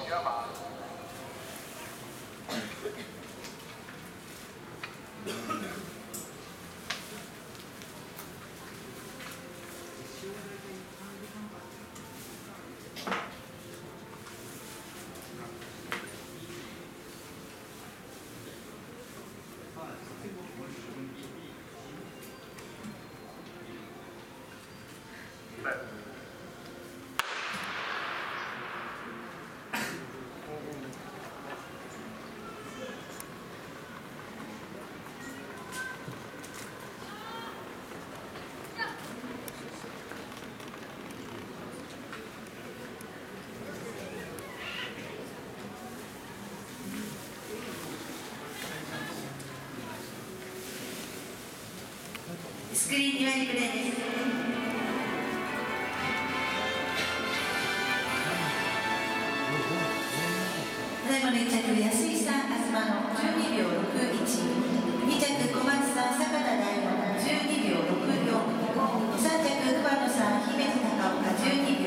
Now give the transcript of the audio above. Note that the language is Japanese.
山スクリーン2割プレーです。最後の1着、安井さん、東の12秒61、2着、小松さん、坂田大の12秒64、3着、熊野さん、姫路高岡12秒